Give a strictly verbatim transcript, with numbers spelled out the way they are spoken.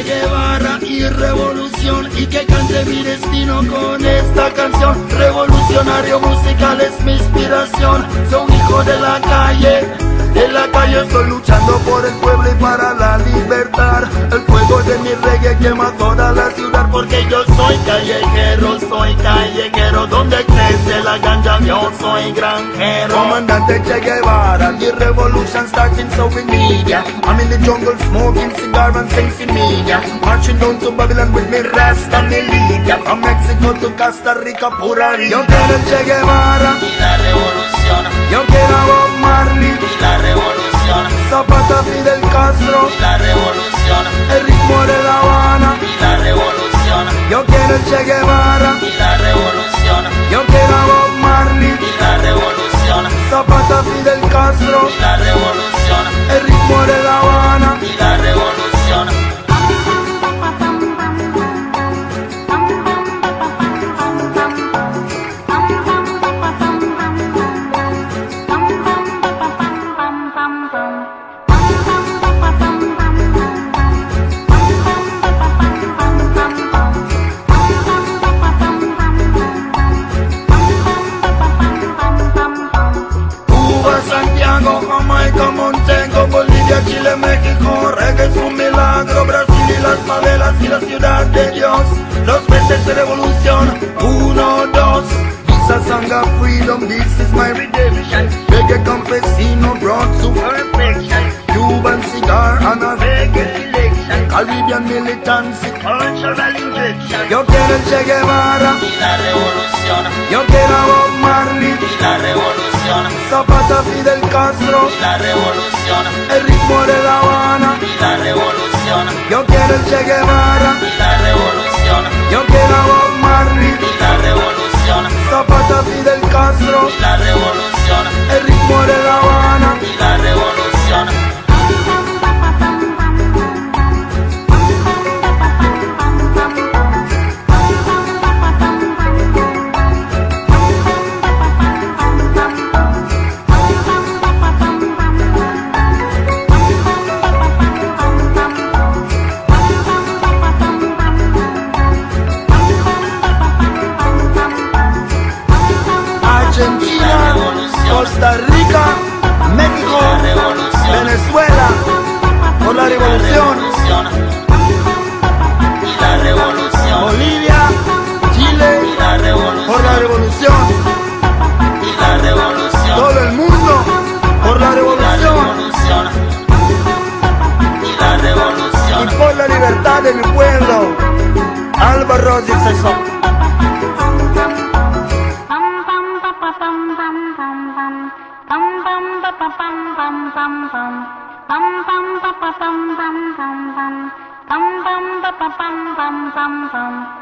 Che Guevara y revolución, y que cante mi destino con esta canción. Revolucionario musical es mi inspiración, soy un hijo de la calle. De la calle estoy luchando por el pueblo y para la libertad. El fuego de mi reggae quema toda la ciudad, porque yo soy callejero, soy callejero. Donde crece la ganja yo soy granjero. Comandante Che Guevara, the revolution starting so we need ya. I'm in the jungle smoking cigar and facing media, marching down to Babylon with me Rasta militia. From Mexico to Costa Rica, pura vida. Yo quiero el Che Guevara y la revolución, yo quiero a Bob Marley y la revolución, Zapata, Fidel Castro, y la revolución, el ritmo de La Habana. y la revolución, Yo quiero el Che Guevara, y la revolución, yo quiero a Bob Marley y la revolución, Zapata, Fidel Castro, y la revolución, el ritmo de La Habana. y la revolución. Santiago, Jamaica, Montego, Bolivia, Chile, México, reggae es un milagro. Brasil y las favelas y la ciudad de Dios, los meses de revolución, uno, dos. This a song of freedom, this is my redemption. Reggae campesino brought to perfection. Cuban cigar and a reggae election. Caribbean militancy, cultural injection. Yo quiero el Che Guevara Y la revolución, yo quiero a Bob Marley y la revolución, Zapata, Fidel Castro, y la revolución, el ritmo de La Habana. y la revolución, Yo quiero el Che Guevara, y la revolución, yo quiero a Bob Marley y la revolución, Zapata, Fidel Castro, y la revolución, el ritmo de La Habana. y la revolución. Argentina, Costa Rica, México, Venezuela, por la revolución. Y la revolución, Bolivia, Chile, y la revolución, por la revolución. y la revolución, Todo el mundo, por la la revolución. revolución, y la Y revolución. por la libertad de mi pueblo. Álvaro y César. Bum bum ba bum bum bum bum bum ba ba bum bum bum bum